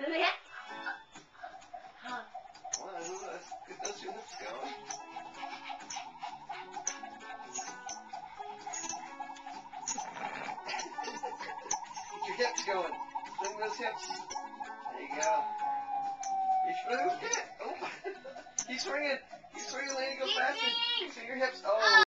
Well, let's get those two hips going. Get your hips going. Swing those hips. There you go. You swing it. Oh. He's swinging. He's swinging, Lady. Go faster. Swing your hips. Oh.